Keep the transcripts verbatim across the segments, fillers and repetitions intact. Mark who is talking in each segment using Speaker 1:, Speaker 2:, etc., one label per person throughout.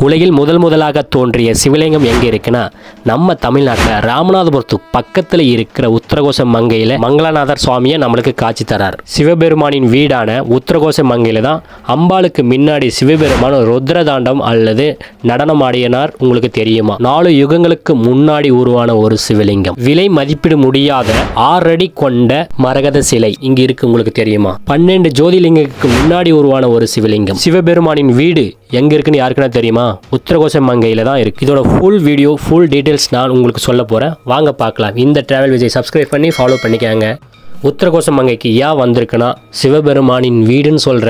Speaker 1: உலகில் முதல் முதலாக தோன்றிய சிவலிங்கம் எங்கே இருக்குன்னா நம்ம தமிழ்நாட்டில் ராமநாதபுரத்துக்கு பக்கத்தில் இருக்கிற உத்தரகோச மங்கையில் மங்களநாதர் சுவாமியை நம்மளுக்கு காட்சி தரார். சிவபெருமானின் வீடான உத்தரகோச மங்கையில் தான் அம்பாளுக்கு முன்னாடி சிவபெருமான் ருத்ரதாண்டம் அல்லது நடனமாடியனார். உங்களுக்கு தெரியுமா? நாலு யுகங்களுக்கு முன்னாடி உருவான ஒரு சிவலிங்கம். விலை மதிப்பிட முடியாத ஆறு அடி கொண்ட மரகத சிலை இங்கு இருக்கு. உங்களுக்கு தெரியுமா? பன்னெண்டு ஜோதிலிங்கத்துக்கு முன்னாடி உருவான ஒரு சிவலிங்கம். சிவபெருமானின் வீடு எங்க இருக்குன்னு யாருக்குன்னா தெரியுமா? உத்தரகோச மங்கையில் தான் இருக்கு. இதோட ஃபுல் வீடியோ ஃபுல் டீட்டெயில்ஸ் நான் உங்களுக்கு சொல்ல போறேன். வாங்க பார்க்கலாம். இந்த டிராவல் விஜய் சப்ஸ்கிரைப் பண்ணி ஃபாலோ பண்ணிக்கங்க. உத்தரகோச மங்கைக்கு ஏன் வந்திருக்குன்னா சிவபெருமானின் வீடுன்னு சொல்ற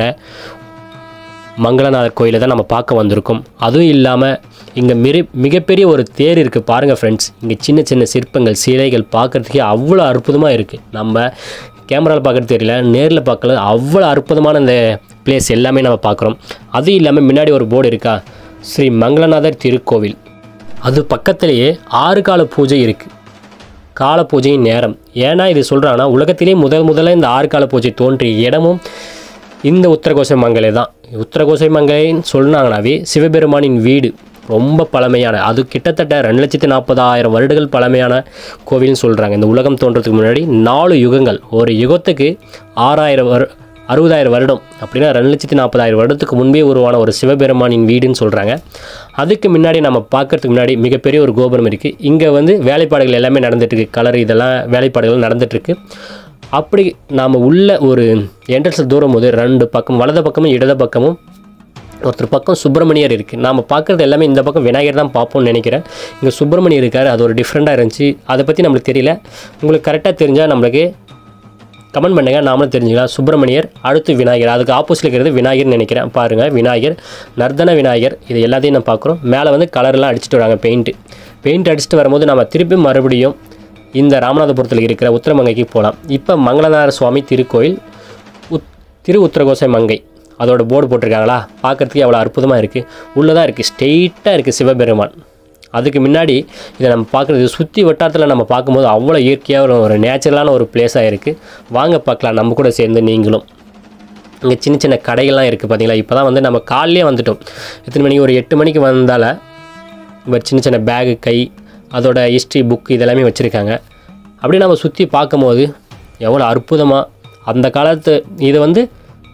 Speaker 1: மங்களநாதர் கோயிலை தான் நம்ம பார்க்க வந்திருக்கோம். அதுவும் இல்லாமல் இங்கே மிக மிகப்பெரிய ஒரு தேர் இருக்குது பாருங்கள் ஃப்ரெண்ட்ஸ். இங்கே சின்ன சின்ன சிற்பங்கள் சிலைகள் பார்க்குறதுக்கே அவ்வளோ அற்புதமாக இருக்குது. நம்ம கேமராவில் பார்க்குறது தெரியல, நேரில் பார்க்கல அவ்வளோ அற்புதமான இந்த பிளேஸ் எல்லாமே நம்ம பார்க்குறோம். அதுவும் இல்லாமல் முன்னாடி ஒரு போர்டு இருக்கா, ஸ்ரீ மங்களநாதர் திருக்கோவில். அது பக்கத்திலேயே ஆறு கால பூஜை இருக்குது. கால பூஜையின் நேரம் ஏன்னா இது சொல்கிறாங்கன்னா உலகத்திலே முதல் முதல்ல இந்த ஆறு கால பூஜை தோன்றிய இடமும் இந்த உத்தரகோச மங்கலை தான். உத்தரகோச மங்கலைன்னு சொன்னாங்கன்னாவே சிவபெருமானின் வீடு ரொம்ப பழமையான, அது கிட்டத்தட்ட ரெண்டு லட்சத்தி நாற்பதாயிரம் வருடங்கள் பழமையான கோவில்னு சொல்கிறாங்க. இந்த உலகம் தோன்றதுக்கு முன்னாடி நாலு யுகங்கள், ஒரு யுகத்துக்கு ஆறாயிரம் வரு அறுபதாயிரம் வருடம் அப்படின்னா ரெண்டு லட்சத்தி நாற்பதாயிரம் வருடத்துக்கு முன்பே உருவான ஒரு சிவபெருமானின் வீடுன்னு சொல்கிறாங்க. அதுக்கு முன்னாடி நம்ம பார்க்கறதுக்கு முன்னாடி மிகப்பெரிய ஒரு கோபுரம் இருக்குது. இங்கே வந்து வேலைப்பாடுகள் எல்லாமே நடந்துகிட்ருக்கு. கலர் இதெல்லாம் வேலைப்பாடுகள் நடந்துகிட்ருக்கு. அப்படி நாம் உள்ள ஒரு என்ட்ரன்ஸில் தூரம் போது ரெண்டு பக்கம் வலது பக்கமும் இடது பக்கமும் ஒருத்தர் பக்கம் சுப்பிரமணியர் இருக்குது. நாம் பார்க்குறது எல்லாமே இந்த பக்கம் விநாயகர் தான் பார்ப்போம்னு நினைக்கிறேன். இங்கே சுப்பிரமணியர் இருக்கார். அது ஒரு டிஃப்ரெண்ட்டாக இருந்துச்சு. அதை பற்றி நம்மளுக்கு தெரியல. உங்களுக்கு கரெக்டாக தெரிஞ்சால் நம்மளுக்கு கமெண்ட் பண்ணுங்கள், நாமளும் தெரிஞ்சுக்கலாம். சுப்பிரமணியர் அடுத்து விநாயகர், அதுக்கு ஆப்போசிட்டில் இருக்கிறது விநாயகர்னு நினைக்கிறேன். பாருங்கள், விநாயகர் நர்தன விநாயகர் இது எல்லாத்தையும் நம்ம பார்க்குறோம். மேலே வந்து கலர்லாம் அடிச்சுட்டு வராங்க, பெயிண்ட்டு பெயிண்ட் அடிச்சுட்டு வரும்போது நம்ம திருப்பி மறுபடியும் இந்த ராமநாதபுரத்தில் இருக்கிற உத்திரமங்கைக்கு போகலாம். இப்போ மங்களநாதர் சுவாமி திருக்கோயில் உத் திரு உத்தரகோச மங்கை அதோட போர்டு போட்டிருக்காங்களா, பார்க்குறதுக்கு அவ்வளோ அற்புதமாக இருக்குது. உள்ளே தான் இருக்குது, ஸ்ட்ரெயிட்டாக இருக்குது சிவபெருமான். அதுக்கு முன்னாடி இதை நம்ம பார்க்குறது சுற்றி வட்டாரத்தில் நம்ம பார்க்கும்போது அவ்வளோ இயற்கையாக ஒரு ஒரு நேச்சுரலான ஒரு பிளேஸாக இருக்குது. வாங்க பார்க்கலாம் நம்ம கூட சேர்ந்து நீங்களும். இங்கே சின்ன சின்ன கடைகள்லாம் இருக்குது பார்த்தீங்களா. இப்போ தான் வந்து நம்ம காலையிலே வந்துட்டோம். எத்தனை மணிக்கு? ஒரு எட்டு மணிக்கு வந்தால் இப்போ சின்ன சின்ன பேகு, கை, அதோட ஹிஸ்ட்ரி புக் இதெல்லாமே வச்சுருக்காங்க. அப்படியே நம்ம சுற்றி பார்க்கும்போது எவ்வளோ அற்புதமாக அந்த காலத்து இது வந்து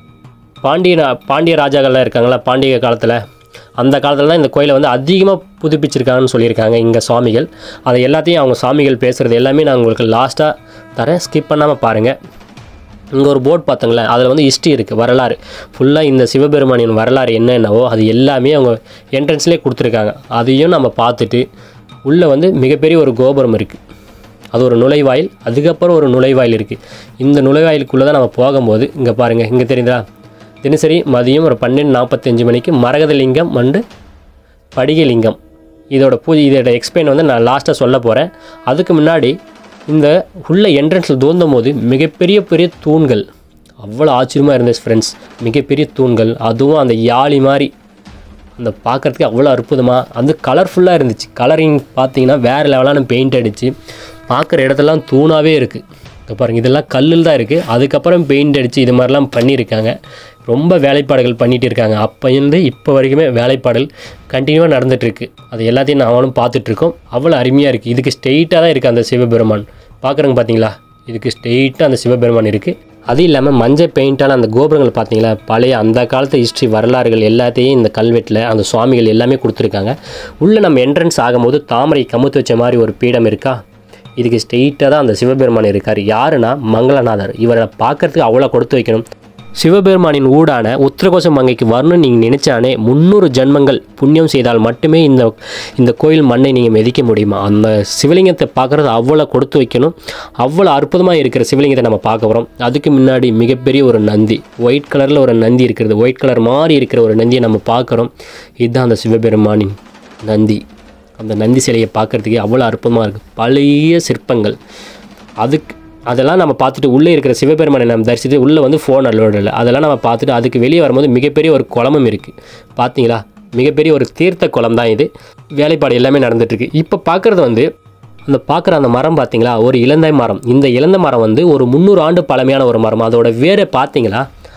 Speaker 1: பாண்டிய பாண்டிய ராஜாக்கள்லாம் இருக்காங்களா, பாண்டிய காலத்தில் அந்த காலத்தில் தான் இந்த கோயிலை வந்து அதிகமாக புதுப்பிச்சிருக்காங்கன்னு சொல்லியிருக்காங்க இங்கே சுவாமிகள். அதை எல்லாத்தையும் அவங்க சுவாமிகள் பேசுகிறது எல்லாமே நான் உங்களுக்கு லாஸ்ட்டாக தரேன், ஸ்கிப் பண்ணாமல் பாருங்கள். இங்கே ஒரு போர்டு பார்த்தங்களேன், அதில் வந்து ஹிஸ்ட்ரி இருக்குது, வரலாறு ஃபுல்லாக இந்த சிவபெருமானின் வரலாறு என்னென்னவோ அது எல்லாமே அவங்க என்ட்ரன்ஸ்லேயே கொடுத்துருக்காங்க. அதையும் நம்ம பார்த்துட்டு உள்ளே வந்து மிகப்பெரிய ஒரு கோபுரம் இருக்குது. அது ஒரு நுழைவாயில். அதுக்கப்புறம் ஒரு நுழைவாயில் இருக்குது. இந்த நுழைவாயிலுக்குள்ளே தான் நம்ம போகும்போது இங்கே பாருங்கள், இங்கே தெரியுதா, தினசரி மதியம் ஒரு பன்னெண்டு நாற்பத்தஞ்சு மணிக்கு மரகத லிங்கம் அண்டு படிகை லிங்கம் இதோட பூஜை, இதோட எக்ஸ்பிளைன் வந்து நான் லாஸ்ட்டாக சொல்ல போகிறேன். அதுக்கு முன்னாடி இந்த உள்ள என்ட்ரன்ஸில் தோண்டும் போது மிகப்பெரிய பெரிய தூண்கள் அவ்வளோ ஆச்சரியமாக இருந்துச்சு ஃப்ரெண்ட்ஸ். மிகப்பெரிய தூண்கள், அதுவும் அந்த யாழி மாதிரி அந்த பார்க்குறதுக்கு அவ்வளோ அற்புதமாக அந்த கலர்ஃபுல்லாக இருந்துச்சு. கலரிங் பார்த்தீங்கன்னா வேறு லெவலான பெயிண்ட் அடித்து பார்க்குற இடத்துலாம் தூணாகவே இருக்குது. இப்போ பாருங்கள், இதெல்லாம் கல்லில் தான் இருக்குது. அதுக்கப்புறம் பெயிண்ட் அடித்து இது மாதிரிலாம் பண்ணியிருக்காங்க. ரொம்ப வேலைப்பாடுகள் பண்ணிகிட்டு இருக்காங்க. அப்போ இருந்து இப்போ வரைக்குமே வேலைப்பாடுகள் கண்டினியூவாக நடந்துகிட்ருக்கு. அது எல்லாத்தையும் நாங்களும் பார்த்துட்ருக்கோம். அவ்வளோ அருமையாக இருக்குது. இதுக்கு ஸ்ட்ரெயிட்டாக தான் இருக்குது அந்த சிவபெருமான். பார்க்குறங்க பார்த்தீங்களா, இதுக்கு ஸ்ட்ரெயிட்டாக அந்த சிவபெருமான் இருக்குது. அது இல்லாமல் மஞ்சள் பெயிண்டான அந்த கோபுரங்கள் பார்த்தீங்களா, பழைய அந்த காலத்து ஹிஸ்ட்ரி வரலாறுகள் எல்லாத்தையும் இந்த கல்வெட்டில் அந்த சுவாமிகள் எல்லாமே கொடுத்துருக்காங்க. உள்ளே நம்ம என்ட்ரன்ஸ் ஆகும்போது தாமரை கமுத்து வச்ச மாதிரி ஒரு பீடம் இருக்கா, இதுக்கு ஸ்ட்ரெயிட்டாக தான் அந்த சிவபெருமான் இருக்கார். யாருன்னா மங்களநாதர். இவரை பார்க்குறதுக்கு அவ்வளோ கொடுத்து வைக்கணும். சிவபெருமானின் ஊடான உத்தரகோச மங்கைக்கு வரணும்னு நீங்கள் நினச்சானே முந்நூறு ஜென்மங்கள் புண்ணியம் செய்தால் மட்டுமே இந்த இந்த கோயில் மண்ணை நீங்கள் மிதிக்க முடியுமா? அந்த சிவலிங்கத்தை பார்க்குறது அவ்வளோ கொடுத்து வைக்கணும். அவ்வளோ அற்புதமாக இருக்கிற சிவலிங்கத்தை நம்ம பார்க்க போகிறோம். அதுக்கு முன்னாடி மிகப்பெரிய ஒரு நந்தி, ஒயிட் கலரில் ஒரு நந்தி இருக்கிறது. ஒயிட் கலர் மாதிரி இருக்கிற ஒரு நந்தியை நம்ம பார்க்குறோம். இதுதான் அந்த சிவபெருமானின் நந்தி. அந்த நந்தி சிலையை பார்க்குறதுக்கே அவ்வளோ அற்புதமாக இருக்குது. பழைய சிற்பங்கள். அதுக்கு அதெல்லாம் நம்ம பார்த்துட்டு உள்ளே இருக்கிற சிவபெருமானை நம்ம தரிசித்து உள்ளே வந்து ஃபோன் அலோடு இல்லை. அதெல்லாம் நம்ம பார்த்துட்டு அதுக்கு வெளியே வரும்போது மிகப்பெரிய ஒரு குளமும் இருக்குது. பார்த்தீங்களா, மிகப்பெரிய ஒரு தீர்த்த குளம் தான் இது. வேலைப்பாடு எல்லாமே நடந்துகிட்ருக்கு. இப்போ பார்க்குறது வந்து அந்த பார்க்குற அந்த மரம் பார்த்தீங்களா, ஒரு இலந்தை மரம். இந்த இலந்தை மரம் வந்து ஒரு முந்நூறு ஆண்டு பழமையான ஒரு மரம். அதோட வேரை பார்த்தீங்களா,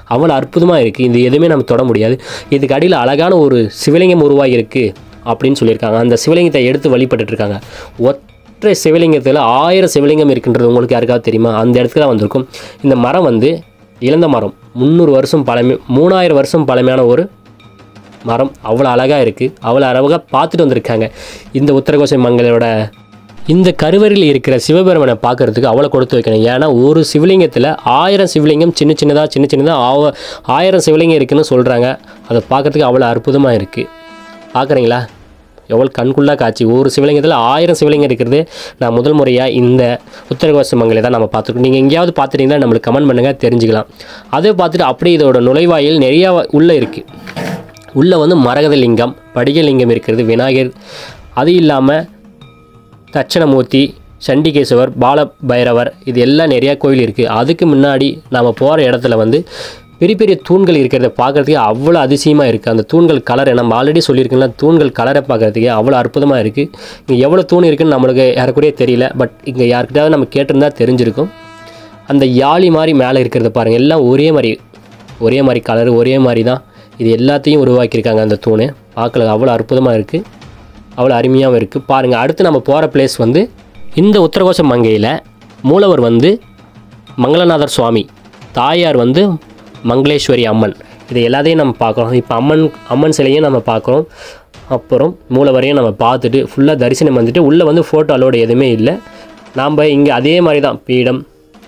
Speaker 1: அவ்வளோ அற்புதமாக இருக்குது. இது எதுவுமே நம்ம தொட முடியாது. இதுக்கு அடியில் அழகான ஒரு சிவலிங்கம் உருவாகி இருக்குது அப்படின்னு சொல்லியிருக்காங்க. அந்த சிவலிங்கத்தை எடுத்து வழிபட்டுருக்காங்க. ஒற்றை சிவலிங்கத்தில் ஆயிரம் சிவலிங்கம் இருக்குன்றது உங்களுக்கு யாருக்காவது தெரியுமா? அந்த இடத்துக்கு தான் வந்திருக்கும். இந்த மரம் வந்து இழந்த மரம், முந்நூறு வருஷம் பழமை மூணாயிரம் வருஷம் பழமையான ஒரு மரம். அவ்வளோ அழகாக இருக்குது. அவ்வளோ அழகாக பார்த்துட்டு வந்திருக்காங்க. இந்த உத்தரகோச மங்களோட இந்த கருவறையில் இருக்கிற சிவபெருமனை பார்க்குறதுக்கு அவ்வளோ கொடுத்து வைக்கணும். ஏன்னா ஒரு சிவலிங்கத்தில் ஆயிரம் சிவலிங்கம் சின்ன சின்னதாக சின்ன சின்னதாக ஆவ ஆயிரம் சிவலிங்கம் இருக்குதுன்னு சொல்கிறாங்க. அதை பார்க்குறதுக்கு அவ்வளோ அற்புதமாக இருக்குது. பார்க்குறீங்களா? எவ்வளோ கண்குள்ளா காட்சி. ஒரு சிவலிங்கத்தில் ஆயிரம் சிவலிங்கம் இருக்கிறது நான் முதல் முறையாக இந்த உத்தரகோச மங்கலை தான் நம்ம பார்த்துருக்கோம். நீங்கள் எங்கேயாவது பார்த்துட்டீங்கன்னா நம்மளுக்கு கமெண்ட் பண்ணுங்கள், தெரிஞ்சுக்கலாம். அதை பார்த்துட்டு அப்படியே இதோட நுழைவாயில் நிறையா உள்ளே இருக்குது. உள்ளே வந்து மரகத லிங்கம், படிகலிங்கம் இருக்கிறது, விநாயகர், அது இல்லாமல் தட்சணமூர்த்தி, சண்டிகேஸ்வர், பால பைரவர், இது எல்லாம் நிறையா கோயில் இருக்குது. அதுக்கு முன்னாடி நாம் போகிற இடத்துல வந்து பெரிய பெரிய தூண்கள் இருக்கிறத பார்க்குறதுக்கு அவ்வளோ அதிசயமாக இருக்குது. அந்த தூண்கள் கலரை நம்ம ஆல்ரெடி சொல்லியிருக்கோம்ல, தூண்கள் கலரை பார்க்குறதுக்கு அவ்வளோ அற்புதமாக இருக்குது. இங்கே எவ்வளோ தூண் இருக்குதுன்னு நம்மளுக்கு யாருக்குரிய தெரியல. பட் இங்கே யாருக்கிட்டாவது நம்ம கேட்டிருந்தால் தெரிஞ்சிருக்கும். அந்த யாழி மாதிரி மேலே இருக்கிறத பாருங்கள், எல்லாம் ஒரே மாதிரி ஒரே மாதிரி கலர், ஒரே மாதிரி தான். இது எல்லாத்தையும் உருவாக்கியிருக்காங்க. அந்த தூண் பார்க்கல அவ்வளோ அற்புதமாக இருக்குது, அவ்வளோ அருமையாகவும் இருக்குது. பாருங்கள், அடுத்து நம்ம போகிற பிளேஸ் வந்து இந்த உத்தரகோச மங்கையில் மூலவர் வந்து மங்களநாதர் சுவாமி, தாயார் வந்து மங்களேஸ்வரி அம்மன். இது எல்லாத்தையும் நம்ம பார்க்குறோம். இப்போ அம்மன் அம்மன் சிலையும் நம்ம பார்க்குறோம். அப்புறம் மூலவரையும் நம்ம பார்த்துட்டு ஃபுல்லாக தரிசனம் வந்துட்டு உள்ளே வந்து ஃபோட்டோ அலோடு எதுவுமே இல்லை. நாம் இங்கே அதே மாதிரி தான் பீடம்,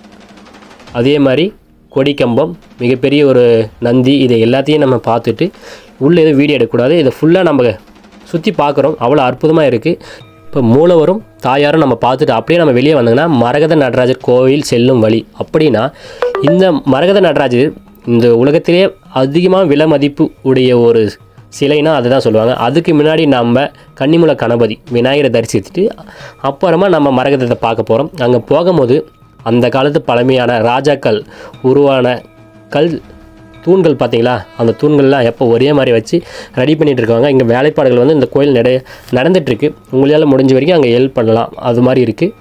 Speaker 1: அதே மாதிரி கொடிக்கம்பம், மிகப்பெரிய ஒரு நந்தி, இதை எல்லாத்தையும் நம்ம பார்த்துட்டு உள்ளே எதுவும் வீடியோ எடுக்கக்கூடாது. இதை ஃபுல்லாக நம்ம சுற்றி பார்க்குறோம். அவ்வளோ அற்புதமாக இருக்குது. இப்போ மூலவரும் தாயாரும் நம்ம பார்த்துட்டு அப்படியே நம்ம வெளியே வந்தோங்கன்னா மரகத நடராஜர் கோவில் செல்லும் வழி. அப்படின்னா இந்த மரகத நடராஜர் இந்த உலகத்திலே அதிகமாக விலை மதிப்பு உடைய ஒரு சிலைனா அதுதான் சொல்லுவாங்க. அதுக்கு முன்னாடி நம்ம கன்னிமூல கணபதி விநாயகரை தரிசித்துட்டு அப்புறமா நம்ம மரகதத்தை பார்க்க போகிறோம். அங்கே போகும்போது அந்த காலத்து பழமையான ராஜாக்கள் உருவான கல் தூண்கள் பார்த்தீங்களா, அந்த தூண்கள்லாம் எப்போ ஒரே மாதிரி வச்சு ரெடி பண்ணிகிட்டு இருக்காங்க. இங்கே வேலைப்பாடுகள் வந்து இந்த கோயில் நட நடந்துகிட்ருக்கு. உங்களால் முடிஞ்ச வரைக்கும் அங்கே ஹெல்ப் பண்ணலாம். அது மாதிரி இருக்குது.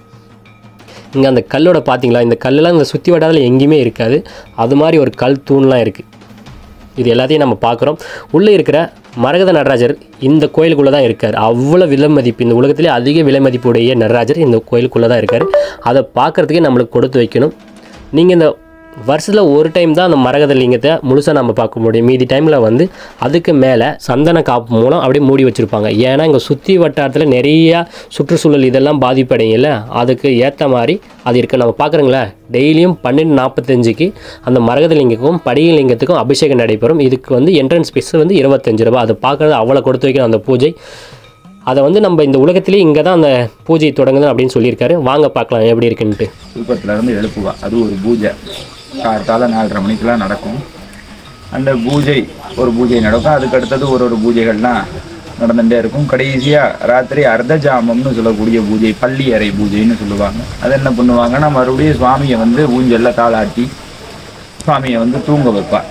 Speaker 1: இங்கே அந்த கல்லோட பார்த்தீங்களா, இந்த கல்லெல்லாம் இந்த சுற்றி வட்டாரத்தில் எங்கேயுமே இருக்காது. அது மாதிரி ஒரு கல் தூண்லாம் இருக்குது. இது எல்லாத்தையும் நம்ம பார்க்குறோம். உள்ளே இருக்கிற மரகத நடராஜர் இந்த கோயிலுக்குள்ளே தான் இருக்கார். அவ்வளோ விலை மதிப்பு, இந்த உலகத்திலே அதிக விலை மதிப்புடைய நடராஜர் இந்த கோயிலுக்குள்ளே தான் இருக்கார். அதை பார்க்குறதுக்கே நம்மளுக்கு கொடுத்து வைக்கணும். நீங்கள் இந்த வருஷத்தில் ஒரு டைம் தான் அந்த மரகத லிங்கத்தை முழுசாக நம்ம பார்க்க முடியும். மீதி டைமில் வந்து அதுக்கு மேலே சந்தன காப்பு மூலம் அப்படியே மூடி வச்சுருப்பாங்க. ஏன்னா இங்கே சுற்றி வட்டாரத்தில் நிறையா சுற்றுச்சூழல் இதெல்லாம் பாதிப்படையில அதுக்கு ஏற்ற மாதிரி அது இருக்குது. நம்ம பார்க்குறோங்களா, டெய்லியும் பன்னெண்டு நாற்பத்தஞ்சுக்கு அந்த மரகத லிங்கத்துக்கும் படிக லிங்கத்துக்கும் அபிஷேகம் நடைபெறும். இதுக்கு வந்து என்ட்ரன்ஸ் ஃபீஸ் வந்து இருபத்தஞ்சு ரூபா. அதை பார்க்குறது அவ்வளோ கொடுத்து வைக்கணும் அந்த பூஜை. அதை வந்து நம்ம இந்த உலகத்திலே இங்கே தான் அந்த பூஜை தொடங்குது அப்படின்னு சொல்லியிருக்காரு. வாங்க பார்க்கலாம் எப்படி இருக்குன்ட்டு.
Speaker 2: தூக்கத்துலேருந்து எழுப்புவா, அது ஒரு பூஜை காலத்தால் நாலரை மணிக்கெலாம் நடக்கும். அந்த பூஜை ஒரு பூஜை நடக்கும். அதுக்கு அடுத்தது ஒரு ஒரு பூஜைகள்லாம் நடந்துகிட்டே இருக்கும். கடைசியாக ராத்திரி அர்த்த ஜாமம்னு சொல்லக்கூடிய பூஜை, பள்ளி அறை பூஜைன்னு சொல்லுவாங்க. அது என்ன பண்ணுவாங்கன்னா, மறுபடியும் சுவாமியை வந்து ஊஞ்சலில் தாளாட்டி சுவாமியை வந்து தூங்க வைப்பாள்.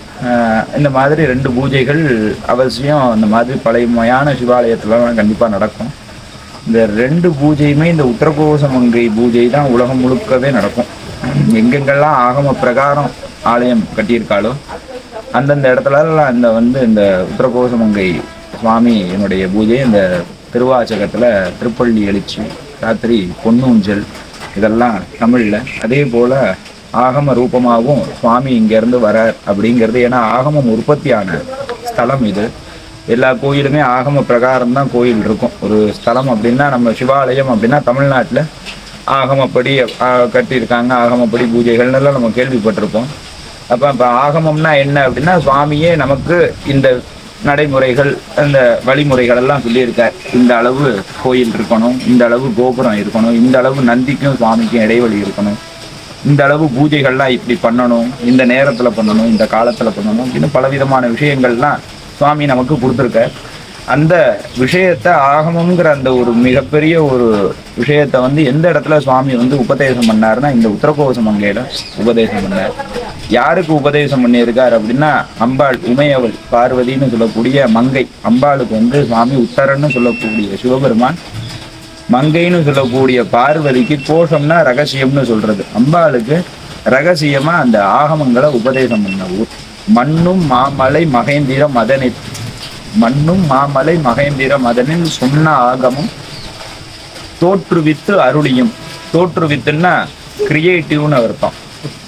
Speaker 2: இந்த மாதிரி ரெண்டு பூஜைகள் அவசியம் இந்த மாதிரி பழையமையான சிவாலயத்துலலாம் கண்டிப்பாக நடக்கும். இந்த ரெண்டு பூஜையுமே இந்த உத்தரகோச மங்கை பூஜை தான் உலகம் முழுக்கவே நடக்கும். எங்கெங்கெல்லாம் ஆகம பிரகாரம் ஆலயம் கட்டியிருக்காளோ அந்தந்த இடத்துலலாம் இந்த வந்து இந்த உத்தரகோச மங்கை சுவாமி என்னுடைய பூஜை, இந்த திருவாச்சகத்தில் திருப்பள்ளி எழுச்சி, ராத்திரி பொன்னூஞ்சல், இதெல்லாம் தமிழில். அதே போல் ஆகம ரூபமாகவும் சுவாமி இங்கேருந்து வரார் அப்படிங்கிறது. ஏன்னா ஆகமம் உற்பத்தியான ஸ்தலம் இது. எல்லா கோயிலுமே ஆகம பிரகாரம் தான் கோயில் இருக்கும். ஒரு ஸ்தலம் அப்படின்னா, நம்ம சிவாலயம் அப்படின்னா தமிழ்நாட்டில் ஆகமப்படி கட்டியிருக்காங்க, ஆகமப்படி பூஜைகள்லாம் நம்ம கேள்விப்பட்டிருப்போம். அப்போ இப்போ ஆகமம்னா என்ன அப்படின்னா, சுவாமியே நமக்கு இந்த நடைமுறைகள் இந்த வழிமுறைகள் எல்லாம் சொல்லியிருக்கார். இந்த அளவு கோயில் இருக்கணும், இந்த அளவு கோபுரம் இருக்கணும், இந்த அளவு நந்திக்கும் சுவாமிக்கும் இடைவெளி இருக்கணும், இந்த அளவு பூஜைகள்லாம் இப்படி பண்ணணும், இந்த நேரத்தில் பண்ணணும், இந்த காலத்தில் பண்ணணும் அப்படின்னு பலவிதமான விஷயங்கள்லாம் சுவாமி நமக்கு கொடுத்துருக்க. அந்த விஷயத்தை ஆகமங்கிற அந்த ஒரு மிகப்பெரிய ஒரு விஷயத்தை வந்து எந்த இடத்துல சுவாமி வந்து உபதேசம் பண்ணாருன்னா, இந்த உத்தரகோச மங்கையில உபதேசம் பண்ணார். யாருக்கு உபதேசம் பண்ணியிருக்கார் அப்படின்னா, அம்பாள் உமையவள் பார்வதின்னு சொல்லக்கூடிய மங்கை அம்பாளுக்கு வந்து சுவாமி உத்தரன்னு சொல்லக்கூடிய சிவபெருமான், மங்கைன்னு சொல்லக்கூடிய பார்வதிக்கு கோஷம்னா ரகசியம்னு சொல்றது, அம்பாளுக்கு ரகசியமா அந்த ஆகமங்களை உபதேசம் பண்ண ஊர். மண்ணும் மாமலை மகேந்திர மதனி மண்ணும் மாமலை மகேந்திர மதனில் சொன்ன ஆகமும் தோற்றுவித்து அருளியும். தோற்றுவித்துன்னா கிரியேட்டிவ்னு அர்த்தம்,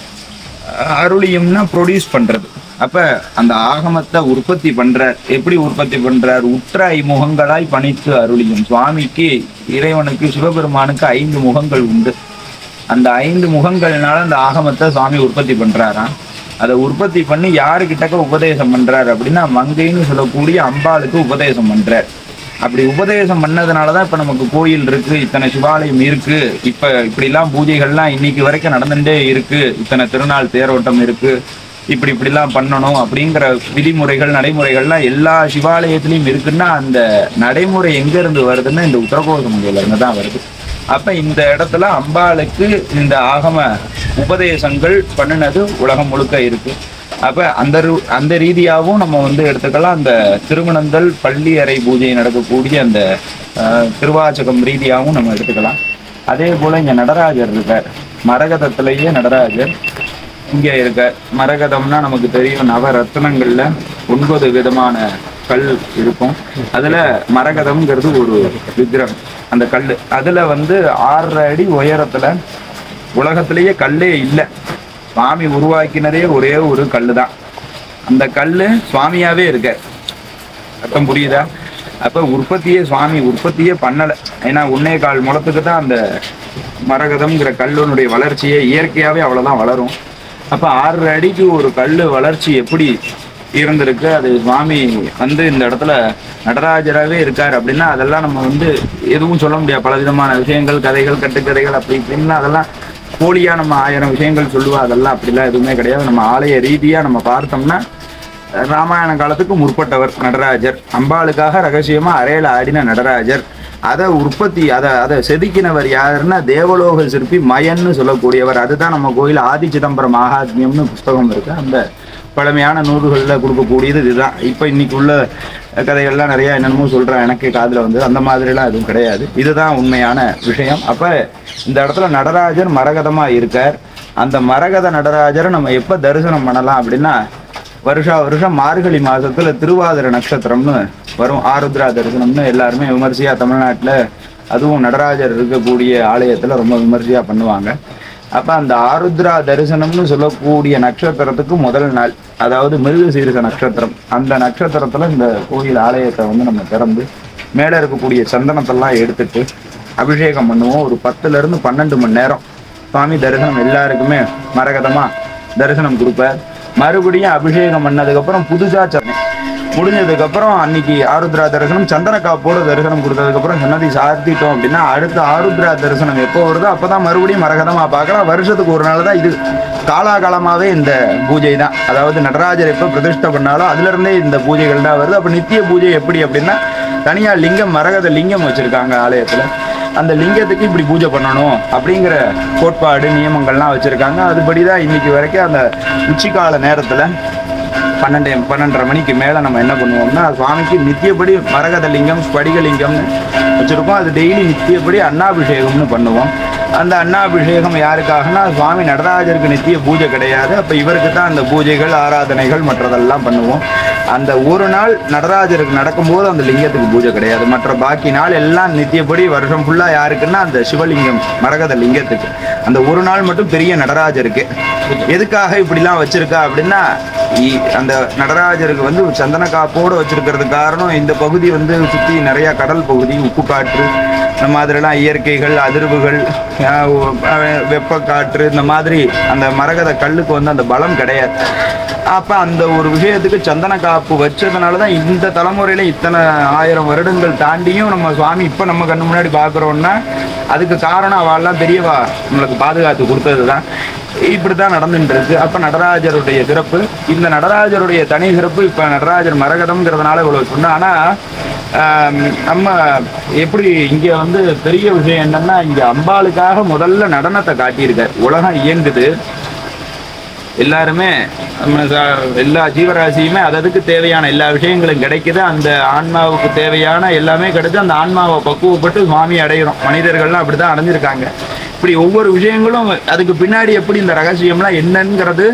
Speaker 2: அருளியும்னா ப்ரொடியூஸ் பண்றது. அப்ப அந்த ஆகமத்தை உற்பத்தி பண்றார். எப்படி உற்பத்தி பண்றார்? உற்ற ஐமுகங்களாய் பணித்து அருளியும். சுவாமிக்கு, இறைவனுக்கு, சிவபெருமானுக்கு ஐந்து முகங்கள் உண்டு. அந்த ஐந்து முகங்கள்னால அந்த ஆகமத்தை சுவாமி உற்பத்தி பண்றாராம். அதை உற்பத்தி பண்ணி யாருக்கிட்டக்க உபதேசம் பண்றாரு அப்படின்னா மங்கைன்னு சொல்லக்கூடிய அம்பாளுக்கு உபதேசம் பண்றார். அப்படி உபதேசம் பண்ணதுனாலதான் இப்ப நமக்கு கோயில் இருக்கு, இத்தனை சிவாலயம் இருக்கு, இப்ப இப்படிலாம் பூஜைகள்லாம் இன்னைக்கு வரைக்கும் நடந்துட்டே இருக்கு, இத்தனை திருநாள் தேரோட்டம் இருக்கு, இப்படி இப்படிலாம் பண்ணணும் அப்படிங்கிற விதிமுறைகள் நடைமுறைகள்லாம் எல்லா சிவாலயத்திலையும் இருக்குன்னா அந்த நடைமுறை எங்க இருந்து வருதுன்னா இந்த உத்தரகோச மங்கையில இருந்து தான் வருது. அப்ப இந்த இடத்துல அம்பாளுக்கு இந்த ஆகம உபதேசங்கள் பண்ணினது உலகம் முழுக்க இருக்கு. அப்ப அந்த அந்த ரீதியாகவும் நம்ம வந்து எடுத்துக்கலாம். அந்த திருமணந்தல் பள்ளி அறை பூஜை நடக்கக்கூடிய அந்த திருவாச்சகம் ரீதியாகவும் நம்ம எடுத்துக்கலாம். அதே போல இங்க நடராஜர் இருக்கார், மரகதத்திலேயே நடராஜர் இங்கே இருக்கார். மரகதம்னா நமக்கு தெரியும், நவரத்னங்கள்ல ஒன்பது விதமான கல் இருக்கும். அதுல மரகதம்ங்கிறது ஒரு விக்கிரகம், அந்த கல். அதுல வந்து ஆறரை அடி உயரத்துல உலகத்திலேயே கல்லே இல்லை, சுவாமி உருவாக்கினதே ஒரே ஒரு கல்லு தான். அந்த கல்லு சுவாமியாவே இருக்க. அர்த்தம் புரியுதா? அப்ப உற்பத்தியே சுவாமி உற்பத்தியே பண்ணலை. ஏன்னா ஒன்னே கால் முளத்துக்கு தான் அந்த மரகதம்ங்கிற கல்லுனுடைய வளர்ச்சியே இயற்கையாவே அவ்வளவுதான் வளரும். அப்ப ஆறரை அடிக்கு ஒரு கல்லு வளர்ச்சி எப்படி இருந்திருக்கு, அது சுவாமி வந்து இந்த இடத்துல நடராஜராகவே இருக்கார் அப்படின்னா அதெல்லாம் நம்ம வந்து எதுவும் சொல்ல முடியாது. பல விதமான விஷயங்கள், கதைகள், கட்டுக்கதைகள் அப்படி இப்படின்னா அதெல்லாம் போலியா நம்ம ஆயிரம் விஷயங்கள் சொல்லுவா, அதெல்லாம் அப்படிலாம் எதுவுமே கிடையாது. நம்ம ஆலய ரீதியா நம்ம பார்த்தோம்னா ராமாயண காலத்துக்கு முற்பட்டவர் நடராஜர், அம்பாளுக்காக ரகசியமா அறையில ஆடின நடராஜர். அதை உற்பத்தி அதை அதை செதுக்கினவர் யாருன்னா தேவலோக சிற்பி மயன்னு சொல்லக்கூடியவர். அதுதான் நம்ம கோயில் ஆதி சிதம்பரம் மகாத்மியம்னு புஸ்தகம் இருக்கு, அந்த பழமையான நூல்களில் கொடுக்கக்கூடியது இதுதான். இப்போ இன்னைக்கு உள்ள கதைகள்லாம் நிறைய என்னென்னமோ சொல்கிறேன், எனக்கு காதில் வந்து அந்த மாதிரிலாம் எதுவும் கிடையாது. இதுதான் உண்மையான விஷயம். அப்போ இந்த இடத்துல நடராஜர் மரகதமாக இருக்கார். அந்த மரகத நடராஜரை நம்ம எப்போ தரிசனம் பண்ணலாம் அப்படின்னா வருஷா வருஷம் மார்கழி மாதத்துல திருவாதிரை நட்சத்திரம்னு வரும், ஆருத்ரா தரிசனம்னு எல்லாருமே விமர்சையா தமிழ்நாட்டில் அதுவும் நடராஜர் இருக்கக்கூடிய ஆலயத்தில் ரொம்ப விமர்சையா பண்ணுவாங்க. அப்ப அந்த ஆருத்ரா தரிசனம்னு சொல்லக்கூடிய நட்சத்திரத்துக்கு முதல் நாள், அதாவது மிருகசீரிஷ நட்சத்திரம், அந்த நட்சத்திரத்துல இந்த கோயில் ஆலயத்தை வந்து நம்ம திறந்து மேலே இருக்கக்கூடிய சந்தனத்தெல்லாம் எடுத்துட்டு அபிஷேகம் பண்ணுவோம். ஒரு பத்துல இருந்து பன்னெண்டு மணி நேரம் சுவாமி தரிசனம் எல்லாருக்குமே மரகதமா தரிசனம் கொடுப்பார். மறுபடியும் அபிஷேகம் பண்ணதுக்கப்புறம் புதுசா சரணை முடிஞ்சதுக்கப்புறம் அன்னைக்கு ஆருத்ரா தரிசனம் சந்தன காப்போட தரிசனம் கொடுத்ததுக்கப்புறம் சன்னதி சாத்திட்டோம் அப்படின்னா அடுத்த ஆருத்ரா தரிசனம் எப்போ வருதோ அப்போதான் மறுபடியும் மரகதமா பார்க்கலாம். வருஷத்துக்கு ஒரு நாள் தான் இது, காலாகாலமாகவே இந்த பூஜை தான். அதாவது நடராஜர் எப்போ பிரதிஷ்டை பண்ணாலும் அதுல இருந்தே இந்த பூஜைகள் தான் வருது. அப்போ நித்திய பூஜை எப்படி அப்படின்னா தனியா லிங்கம், மரகத லிங்கம் வச்சிருக்காங்க ஆலயத்துல. அந்த லிங்கத்துக்கு இப்படி பூஜை பண்ணணும் அப்படிங்கிற கோட்பாடு நியமங்கள்லாம் வச்சிருக்காங்க. அதுபடிதான் இன்னைக்கு வரைக்கும் அந்த உச்சிக்கால நேரத்துல பன்னெண்டு பன்னெண்டரை மணிக்கு மேலே நம்ம என்ன பண்ணுவோம்னா சுவாமிக்கு நித்தியப்படி மரகத லிங்கம் ஸ்படிகலிங்கம்னு வச்சுருக்கோம். அது டெய்லி நித்தியப்படி அன்னாபிஷேகம்னு பண்ணுவோம். அந்த அன்னாபிஷேகம் யாருக்காகனா சுவாமி நடராஜருக்கு நித்திய பூஜை கிடையாது. அப்போ இவருக்கு தான் அந்த பூஜைகள் ஆராதனைகள் மற்றதெல்லாம் பண்ணுவோம். அந்த ஒரு நாள் நடராஜருக்கு நடக்கும்போது அந்த லிங்கத்துக்கு பூஜை கிடையாது. மற்ற பாக்கி நாள் எல்லாம் நித்தியப்படி வருஷம் ஃபுல்லாக யாருக்குன்னா அந்த சிவலிங்கம் மரகத லிங்கத்துக்கு. அந்த ஒரு நாள் மட்டும் பெரிய நடராஜருக்கு. எதுக்காக இப்படிலாம் வச்சிருக்கா அப்படின்னா அந்த நடராஜருக்கு வந்து சந்தன காப்போடு வச்சிருக்கிறதுக்கு காரணம் இந்த பகுதி வந்து சுற்றி நிறையா கடல் பகுதி, உப்பு காற்று, இந்த மாதிரிலாம் இயற்கைகள், அதிர்வுகள், வெப்ப காற்று, இந்த மாதிரி அந்த மரகத கல்லுக்கு வந்து அந்த பலம் கிடையாது. அப்போ அந்த ஒரு விஷயத்துக்கு சந்தன காப்பு வச்சதுனால தான் இந்த தலைமுறையில இத்தனை ஆயிரம் வருடங்கள் தாண்டியும் நம்ம சுவாமி இப்போ நம்ம கண்ணு முன்னாடி பார்க்குறோன்னா அதுக்கு காரணம் அவெல்லாம் பெரியவா நம்மளுக்கு பாதுகாத்து கொடுத்தது தான். இப்படி தான் நடந்துட்டு இருக்கு. அப்போ நடராஜருடைய சிறப்பு, இந்த நடராஜருடைய தனி சிறப்பு. இப்போ நடராஜர் மரகதம்ங்கிறதுனால இவ்வளவு சொன்னா, ஆனால் நம்ம எப்படி இங்கே வந்து பெரிய விஷயம் என்னன்னா இங்கே அம்பாளுக்காக முதல்ல நடனத்தை காட்டியிருக்கார். உலகம் இயங்குது, எல்லாருமே எல்லா ஜீவராசியுமே அததுக்கு தேவையான எல்லா விஷயங்களும் கிடைக்குது. அந்த ஆன்மாவுக்கு தேவையான எல்லாமே கிடைச்சு அந்த ஆன்மாவை பக்குவப்பட்டு சுவாமி அடைகிறோம். மனிதர்கள்லாம் அப்படிதான் அடைஞ்சிருக்காங்க. இப்படி ஒவ்வொரு விஷயங்களும் அதுக்கு பின்னாடி எப்படி இந்த ரகசியம்லாம் என்னங்கிறது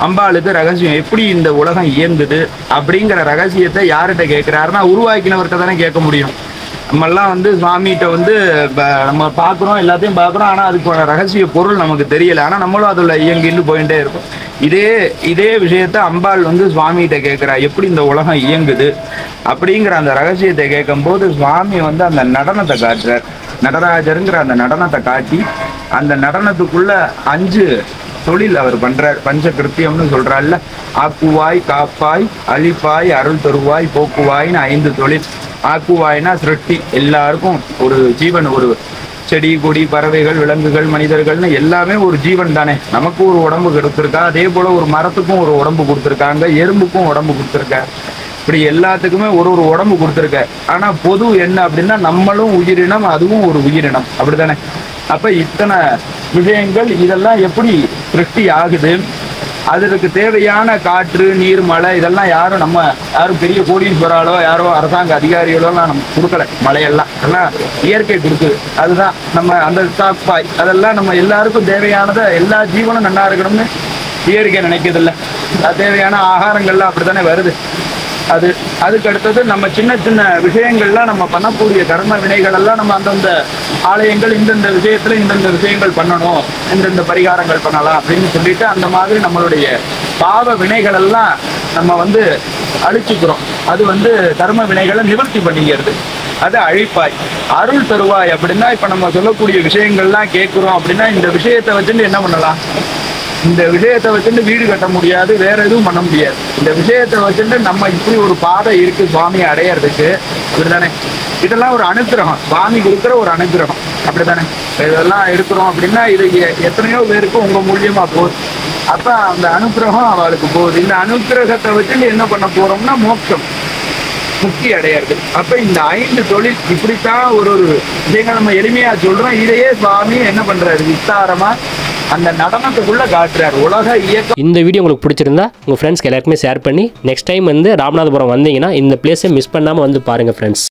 Speaker 2: அம்பாளுக்கு ரகசியம் எப்படி இந்த உலகம் இயங்குது அப்படிங்கிற ரகசியத்தை யார்கிட்ட கேட்கிறாருன்னா உருவாக்கினவர்கிட்ட தானே கேட்க முடியும். நம்மெல்லாம் வந்து சுவாமிகிட்ட வந்து நம்ம பார்க்குறோம், எல்லாத்தையும் பார்க்குறோம், ஆனால் அதுக்கான ரகசிய பொருள் நமக்கு தெரியல. ஆனால் நம்மளும் அதில் இயங்கின்னு போயிட்டே இருக்கும். இதே இதே விஷயத்த அம்பாள் வந்து சுவாமிகிட்ட கேட்குறா, எப்படி இந்த உலகம் இயங்குது அப்படிங்கிற அந்த ரகசியத்தை கேட்கும்போது சுவாமி வந்து அந்த நடனத்தை காட்டுறார். நடராஜருங்கிற அந்த நடனத்தை காட்டி அந்த நடனத்துக்குள்ள அஞ்சு தொழில் அவர் பண்றார். பஞ்ச கிருத்தியம்னு சொல்றாருல, ஆக்குவாய், காப்பாய், அழிப்பாய், அருள் தருவாய், போக்குவாய்னு ஐந்து தொழில். ஆக்குவாய்னா சிருஷ்டி, எல்லாருக்கும் ஒரு ஜீவன், ஒரு செடி கொடி பறவைகள் விலங்குகள் மனிதர்கள்னு எல்லாமே ஒரு ஜீவன் தானே. நமக்கு ஒரு உடம்பு கொடுத்துருக்கா, அதே போல ஒரு மரத்துக்கும் ஒரு உடம்பு கொடுத்துருக்காங்க, எறும்புக்கும் உடம்பு கொடுத்துருக்க, இப்படி எல்லாத்துக்குமே ஒரு ஒரு உடம்பு கொடுத்துருக்க. ஆனா பொது என்ன அப்படின்னா நம்மளும் உயிரினம், அதுவும் ஒரு உயிரினம், அப்படித்தானே. அப்ப இத்தனை விஷயங்கள் இதெல்லாம் எப்படி சிருஷ்டி ஆகுது, அதற்கு தேவையான காற்று நீர் மழை இதெல்லாம் யாரும் நம்ம யாரும் பெரிய கோடீஸ்வராலோ யாரோ அரசாங்க அதிகாரிகளோ நம்ம கொடுக்கல. மழையெல்லாம் எல்லாம் இயற்கை கொடுக்குது. அதுதான் நம்ம அந்த காப்பாய் அதெல்லாம் நம்ம எல்லாருக்கும் தேவையானதை எல்லா ஜீவனும் நல்லா இருக்கணும்னு இயற்கை நினைக்கிறதில்ல. தேவையான ஆகாரங்கள்லாம் அப்படித்தானே வருது. அது அதுக்கு அடுத்தது நம்ம சின்ன சின்ன விஷயங்கள்லாம் நம்ம பண்ணக்கூடிய கர்ம வினைகள் எல்லாம் நம்ம அந்தந்த ஆலயங்கள் இந்தந்த விஷயத்துல இந்தந்த விஷயங்கள் பண்ணணும், இந்தந்த பரிகாரங்கள் பண்ணலாம் அப்படின்னு சொல்லிட்டு அந்த மாதிரி நம்மளுடைய பாவ வினைகள் எல்லாம் நம்ம வந்து அழிச்சுக்கிறோம். அது வந்து கர்ம வினைகளை நிவர்த்தி பண்ணிக்கிறது. அது அழிப்பாய். அருள் தருவாய் அப்படின்னா இப்ப நம்ம சொல்லக்கூடிய விஷயங்கள்லாம் கேட்கிறோம் அப்படின்னா இந்த விஷயத்தை வச்சுட்டு என்ன பண்ணலாம், இந்த விஷயத்தை வச்சுட்டு வீடு கட்ட முடியாது, வேற எதுவும் பண்ண முடியாது. இந்த விஷயத்தை வச்சுட்டு நம்ம இப்படி ஒரு பாதை இருக்கு சுவாமியை அடையிறதுக்கு, அப்படிதானே. இதெல்லாம் ஒரு அனுக்கிரகம், சுவாமிக்கு இருக்கிற ஒரு அனுக்கிரகம், அப்படித்தானே. இதெல்லாம் இருக்கிறோம் அப்படின்னா இது எத்தனையோ பேருக்கு உங்க மூலியமா போகுது. அப்ப அந்த அனுக்கிரகம் அவளுக்கு போகுது. இந்த அனுக்கிரகத்தை வச்சுட்டு என்ன பண்ண போறோம்னா மோட்சம், முக்தி அடையிறது. அப்ப இந்த ஐந்து தொழில் இப்படித்தான் ஒரு ஒரு விஷயங்கள் நம்ம எளிமையா சொல்றோம். இதையே சுவாமி என்ன பண்றாரு, விஸ்தாரமா அந்த நடனத்துக்குள்ள காட்டுறாரு உலக இயக்கம்.
Speaker 1: இந்த வீடியோ உங்களுக்கு பிடிச்சிருந்தா உங்கள் ஃப்ரெண்ட்ஸ்க்கு எல்லாருக்குமே ஷேர் பண்ணி நெக்ஸ்ட் டைம் வந்து ராமநாதபுரம் வந்தீங்கன்னா இந்த பிளேஸை மிஸ் பண்ணாமல் வந்து பாருங்கள் ஃப்ரெண்ட்ஸ்.